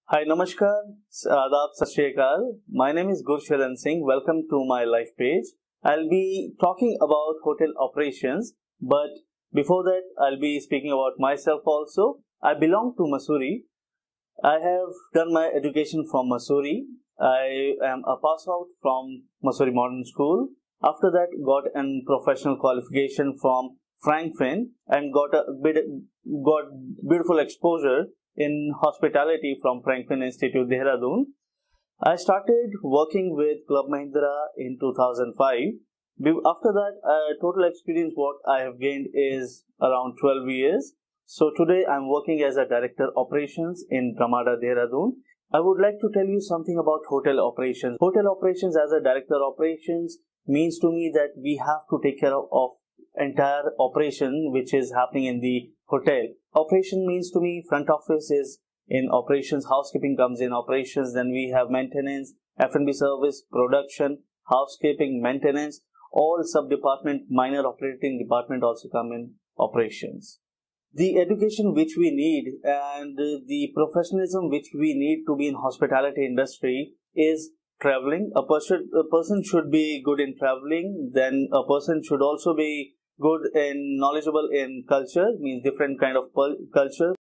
Hi, Namaskar, Adab, Sat Shri Akal. My name is Gursharan Singh. Welcome to my life page. I'll be talking about hotel operations, but before that, I'll be speaking about myself also. I belong to Mussoorie. I have done my education from Mussoorie. I am a pass out from Mussoorie Modern School. After that, got a professional qualification from Franklin and got beautiful exposure in hospitality from Franklin Institute, Dehradun. I started working with Club Mahindra in 2005. After that, total experience what I have gained is around 12 years. So today I'm working as a director operations in Ramada, Dehradun. I would like to tell you something about hotel operations. Hotel operations as a director operations means to me that we have to take care of entire operation which is happening in the hotel. Operation means to me front office is in operations, housekeeping comes in operations, then we have maintenance, F&B service, production, housekeeping, maintenance, all sub-department, minor operating department also come in operations. The education which we need and the professionalism which we need to be in hospitality industry is traveling. A person should be good in traveling, then a person should also be good and knowledgeable in culture, means different kind of culture.